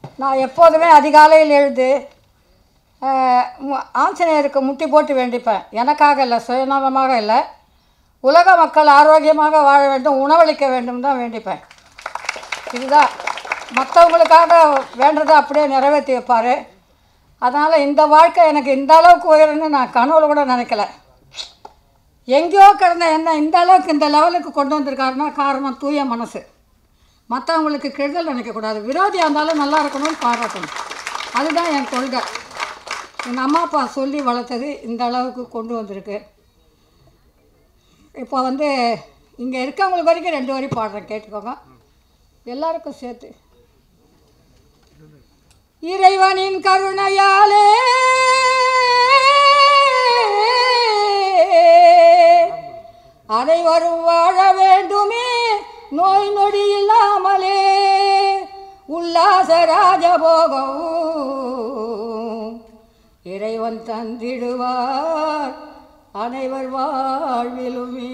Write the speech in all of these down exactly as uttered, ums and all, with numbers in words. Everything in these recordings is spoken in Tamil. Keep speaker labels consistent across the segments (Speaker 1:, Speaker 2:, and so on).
Speaker 1: நான் எப்போதுமே அதிகாலையில் எழுது ஆஞ்சநேயருக்கு முட்டி போட்டு வேண்டிப்பேன். எனக்காக இல்லை, சுயநலமாக இல்லை, உலக மக்கள் ஆரோக்கியமாக வாழ வேண்டும், உணவளிக்க வேண்டும் தான் வேண்டிப்பேன். இதுதான் மற்றவங்களுக்காக வேண்டதை அப்படியே நிறைவேற்றி வைப்பார். அதனால் இந்த வாழ்க்கை எனக்கு இந்த அளவுக்கு உயரன்னு நான் கனவுல கூட நினைக்கல. எங்கேயோ கிடந்த என்ன இந்த அளவுக்கு இந்த லெவலுக்கு கொண்டு வந்திருக்காருன்னா காரணம் தூய மனசு. மற்றவங்களுக்கு கெடுதல் நினைக்கக்கூடாது, விரோதியாக இருந்தாலும் நல்லா இருக்கணும்னு பாராட்டணும். அதுதான் என் கொள்கை. எங்கள் அம்மா அப்பா சொல்லி வளர்த்தது இந்த அளவுக்கு கொண்டு வந்திருக்கு. இப்போ வந்து இங்கே இருக்கவங்களுக்கு வரைக்கும் ரெண்டு வரி பாடுறேன், கேட்டுக்கோங்க எல்லாருக்கும் சேர்த்து. இறைவனின் கருணையாலே அனைவரும் வாழ வேண்டுமே, நோய் நொடி இல்லாமலே, உல்லாச ராஜபோகம் இறைவன் தந்திடுவார் அனைவர் வாழ்விலுமே.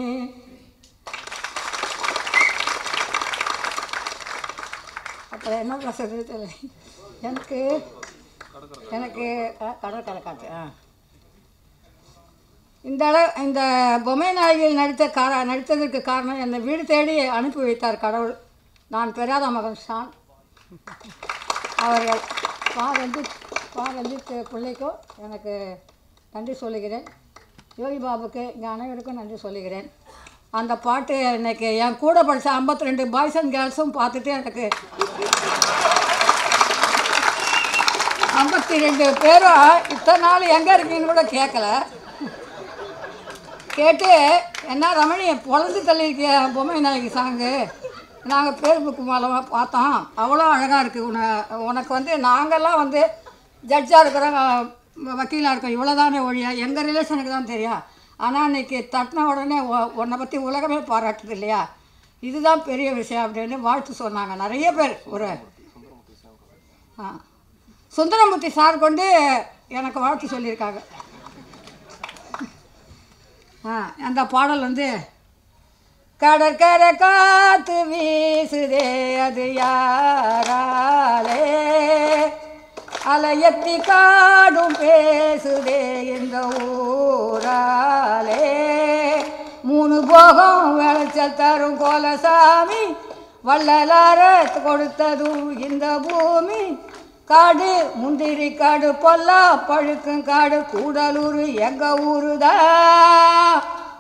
Speaker 1: அப்புறம் என்ன பேசுறது தெரியல எனக்கு. எனக்கு கடற்கரை காற்று. ஆ இந்த அளவு இந்த பொம்மை நாயகியில் நடித்த கார நடித்ததற்கு காரணம் என்னை வீடு தேடி அனுப்பி வைத்தார் கடவுள். நான் பெறாத மகன் ஷான் அவர்கள். பா ரஞ்சித் பா ரஞ்சித் பிள்ளைக்கும் எனக்கு நன்றி சொல்லுகிறேன். யோகி பாபுக்கு இங்கே அனைவருக்கும் நன்றி சொல்லுகிறேன். அந்த பாட்டு எனக்கு என் கூட படித்த ஐம்பத்தி ரெண்டு பாய்ஸ் அண்ட் கேர்ள்ஸும் பார்த்துட்டு எனக்கு ஐம்பத்தி ரெண்டு பேரும் இத்தனை நாள் எங்கே இருக்கீங்கன்னு கூட கேட்கல. கேட்டு என்ன ரமணி பொழந்து தள்ளியிருக்கிய பொம்மை நாயகி சாங்கு நாங்கள் ஃபேஸ்புக் மூலமாக பார்த்தோம், அவ்வளோ அழகாக இருக்குது. உன உனக்கு வந்து நாங்கள்லாம் வந்து ஜட்ஜாக இருக்கிறோம், வக்கீலாக இருக்கோம், இவ்வளோ தானே ஒழியா எங்கள் ரிலேஷனுக்கு தான் தெரியும். ஆனால் இன்றைக்கி தட்டின உடனே உன்னை பற்றி உலகமே பாராட்டுது இல்லையா, இதுதான் பெரிய விஷயம் அப்படின்னு வாழ்த்து சொன்னாங்க நிறைய பேர். ஒரு ஆ சுந்தரமூர்த்தி சார் கொண்டு எனக்கு வாழ்த்து சொல்லியிருக்காங்க. ஆ அந்த பாடல் வந்து கடற்கரை காத்து வீசுதே அது யாராலே, அலையத்தி காடும் பேசுதே இந்த ஊராலே, மூணு போகம் விளைச்சல் தரும் கோலசாமி வள்ளலார கொடுத்ததும் இந்த பூமி, காடு முந்திரி காடு பொல்லா பழுக்கும் காடு கூடலூர் எங்க ஊருதான்.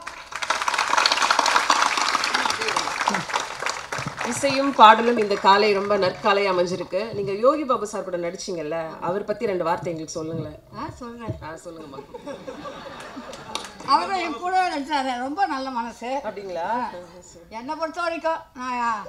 Speaker 2: இசையும் பாடலும் இந்த காலை ரொம்ப நற்காலை அமைஞ்சிருக்கு. நீங்க யோகி பாபு சார் கூட நடிச்சிங்கல்ல, அவர் பத்தி ரெண்டு வார்த்தை எங்களுக்கு சொல்லுங்களேன்.
Speaker 1: ஆ சொல்றேன்.
Speaker 2: ஆ சொல்லுங்கம்மா.
Speaker 1: அவரும் என் கூட நடிச்சாரு, ரொம்ப நல்ல மனசு.
Speaker 2: அப்படிங்களா?
Speaker 1: என்னை பொறுத்த வரைக்கும் நான்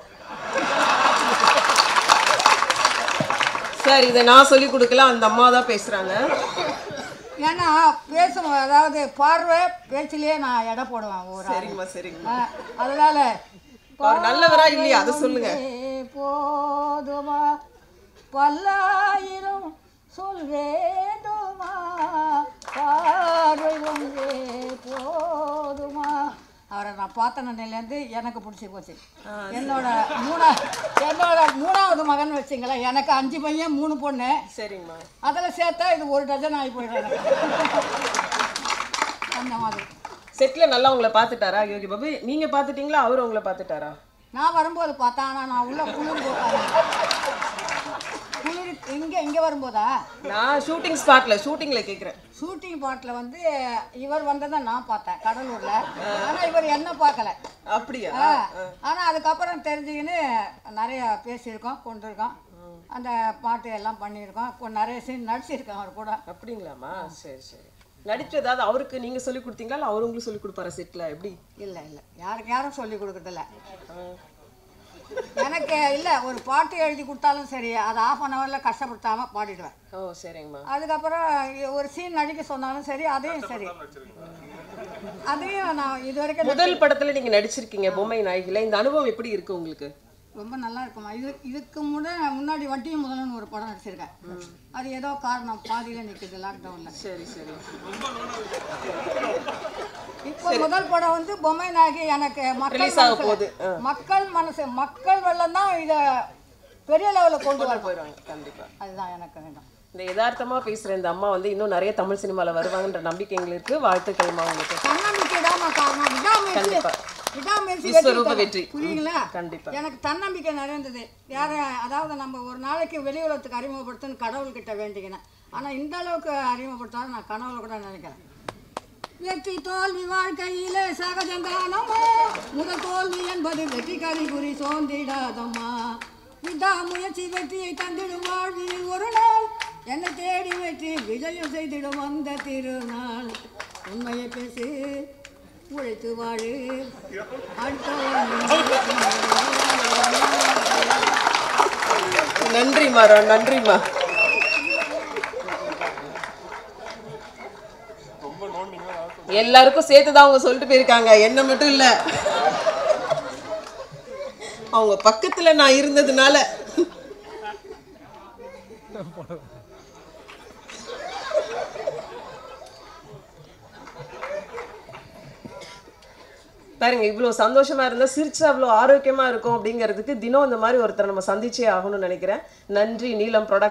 Speaker 2: சார் இதை நான் சொல்லி கொடுக்கல, அந்த அம்மா தான் பேசுறாங்க.
Speaker 1: ஏன்னா பேசும் அதாவது பார்வை பேச்சிலேயே நான் எடை போடுவேன். ஒரு
Speaker 2: சரிங்கம்மா சரிங்கம்மா.
Speaker 1: அதனால
Speaker 2: நல்லவரா இல்லையா அதை சொல்லுங்க.
Speaker 1: போதுமா பல்லாயிரம் சொல்வேதுமா, பார்வை ஒன்றே போதுமா. அவரை நான் பார்த்த நிலையிலேருந்து எனக்கு பிடிச்சி போச்சு. என்னோட மூணா என்னோட மூணாவது மகன் வச்சுங்களேன், எனக்கு அஞ்சு பையன் மூணு பொண்ணு.
Speaker 2: சரிங்கம்மா.
Speaker 1: அதில் சேர்த்தா இது ஒரு டஜன் ஆகி போயிடுறாங்க. அந்த மாதிரி
Speaker 2: செட்டில் நல்லா உங்களை பார்த்துட்டாரா யோகி பாபு? நீங்கள் பார்த்துட்டீங்களா, அவர் உங்களை பார்த்துட்டாரா?
Speaker 1: நான் வரும்போது பார்த்தேன், ஆனால் நான் உள்ள குளிர் போட்டாரு. குளிர் இங்கே இங்கே வரும்போதா?
Speaker 2: நான் ஷூட்டிங் ஸ்பாட்டில் ஷூட்டிங்கில் கேட்குறேன்.
Speaker 1: ஷூட்டிங் ஸ்பாட்டில் வந்து இவர் வந்ததை நான் பார்த்தேன் கடலூரில். ஆனால் இவர் என்ன பார்க்கல.
Speaker 2: அப்படியா?
Speaker 1: ஆனால் அதுக்கப்புறம் தெரிஞ்சுக்கின்னு நிறைய பேசியிருக்கோம், கொண்டிருக்கோம், அந்த பாட்டு எல்லாம் பண்ணியிருக்கோம், நிறைய சீன் நடிச்சிருக்கேன் அவர் கூட.
Speaker 2: அப்படிங்களாம்மா? சரி சரி. நடிச்சு ஏதாவது அவருக்கு நீங்க சொல்லி கொடுத்தீங்களா இல்லை அவர் உங்களுக்கு சொல்லி கொடுப்பாரா செட்டில்? எப்படி?
Speaker 1: இல்லை இல்லை யாருக்கு யாரும் சொல்லி கொடுக்குறதில்ல. எனக்கு இல்லை, ஒரு பாட்டு எழுதி கொடுத்தாலும் சரி அதை ஆஃப் அன் ஹவரில் கஷ்டப்படுத்தாமல் பாடிடுவேன்.
Speaker 2: ஓ சரிங்கம்மா.
Speaker 1: அதுக்கப்புறம் ஒரு சீன் நடிக்க சொன்னாலும் சரி அதையும் சரி அதையும் நான் இது வரைக்கும்.
Speaker 2: முதல் படத்தில் நீங்கள் நடிச்சிருக்கீங்க பொம்மை நாயகியில், இந்த அனுபவம் எப்படி இருக்கு உங்களுக்கு?
Speaker 1: ரொம்ப நல்லா இருக்குமா. இது இதுக்கு முன்னே முன்னாடி வட்டியும் முதல்னு ஒரு படம் நடிச்சிருக்கேன். அது ஏதோ காரணம் பாதியில் நிற்குது லாக்டவுனில்.
Speaker 2: சரி சரி.
Speaker 1: இப்போ முதல் படம் வந்து பொம்மை நாயகி எனக்கு மக்கள் மனசு மக்கள் மனசு மக்கள் வெள்ளம் தான் இதை பெரிய லெவலில் கொண்டு வர
Speaker 2: போயிடுவாங்க கண்டிப்பா.
Speaker 1: அதுதான் எனக்கு வேணும்.
Speaker 2: இந்த யதார்த்தமா பேசுற இந்த அம்மா வந்து இன்னும் நிறைய தமிழ் சினிமால வருவாங்கன்ற நம்பிக்கை எங்களுக்கு. வாழ்த்துக்கள்மா உங்களுக்கு.
Speaker 1: தன்னம்பிக்கை தான் காரணம். விடாமுயற்சி
Speaker 2: கண்டிப்பா.
Speaker 1: விடாமுயற்சி
Speaker 2: விஸ்வரூப வெற்றி.
Speaker 1: புரியுங்களா?
Speaker 2: கண்டிப்பா.
Speaker 1: எனக்கு தன்னம்பிக்கை நிறைய இருந்தது. யார அதாவது நம்ம ஒரு நாளைக்கு வெளி உலகத்துக்கு அறிமுகப்படுத்துன்னு கடவுள்கிட்ட வேண்டிக்கினேன். ஆனால் இந்த அளவுக்கு அறிமுகப்படுத்தாத நான் கனவுல கூட நினைக்கிறேன். வெற்றி தோல்வி வாழ்க்கையிலே சகஜந்தானம்மா, முதல் தோல்வி என்பது வெற்றி கறிகுறி சோர்ந்திடாதம்மா. விடாமுயற்சி வெற்றியை தந்திடும் வாழ்வில் ஒரு நாள், என்னை தேடி வெற்றி விஜயம் செய்திடும் அந்த திருநாள். உண்மையை பேசு, உழைத்து வாழு,
Speaker 2: நன்றிம்மா, நன்றிம்மா. எல்லாருக்கும் சேர்த்துதான் அவங்க சொல்லிட்டு போயிருக்காங்க, என்ன மட்டும் இல்ல. அவங்க பக்கத்துல நான் இருந்ததுனால. பாருங்க, இவ்வளவு சந்தோஷமா இருந்தா சிரிச்சா அவ்வளவு ஆரோக்கியமா இருக்கும் அப்படிங்கிறதுக்கு தினம் இந்த மாதிரி ஒருத்தர் நம்ம சந்திச்சே ஆகணும்னு நினைக்கிறேன். நன்றி நீலம் ப்ரொடக்ஷன்.